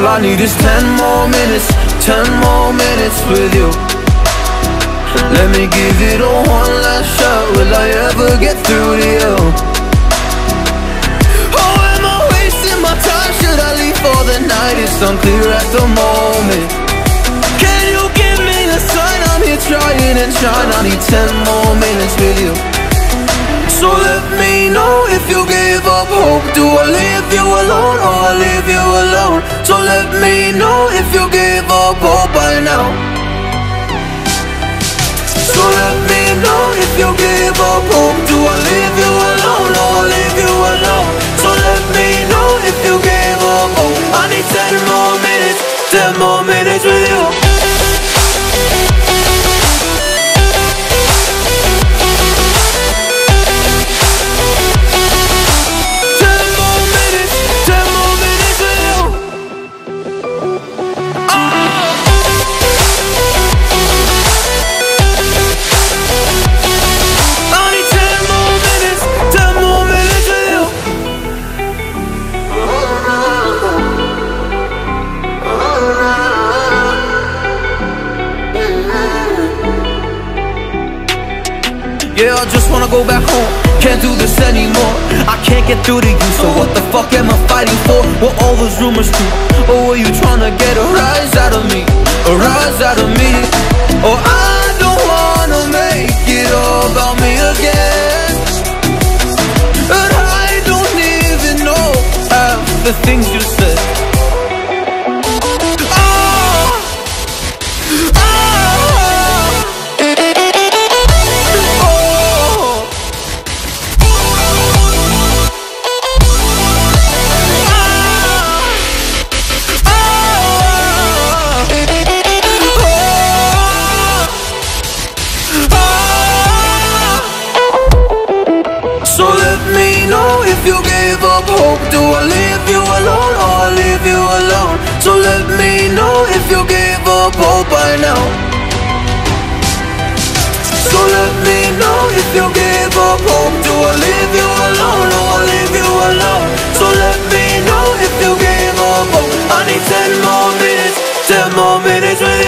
All I need is 10 more minutes, 10 more minutes with you. Let me give it a one last shot. Will I ever get through to you? Oh, am I wasting my time? Should I leave for the night? It's unclear at the moment. Can you give me a sign? I'm here trying and trying. I need 10 more minutes with you. So let me know if you give up hope. Do I leave you alone or I leave you alone? So let me know if you give up hope by now. So let me know if you give up hope. Do I leave you alone or I leave you alone? So let me know if you give up hope. I need 10 more minutes, 10 more minutes with you. Yeah, I just wanna go back home. Can't do this anymore. I can't get through to you, so what the fuck am I fighting for? What all those rumors true? Or were you trying to get a rise out of me? A rise out of me? Or I don't wanna make it all about me again. And I don't even know half the things you said. So let me know if you gave up hope. Do I leave you alone or I leave you alone? So let me know if you gave up hope by now. So let me know if you gave up hope. Do I leave you alone or I leave you alone? So let me know if you gave up hope. I need 10 more minutes, 10 more minutes with you.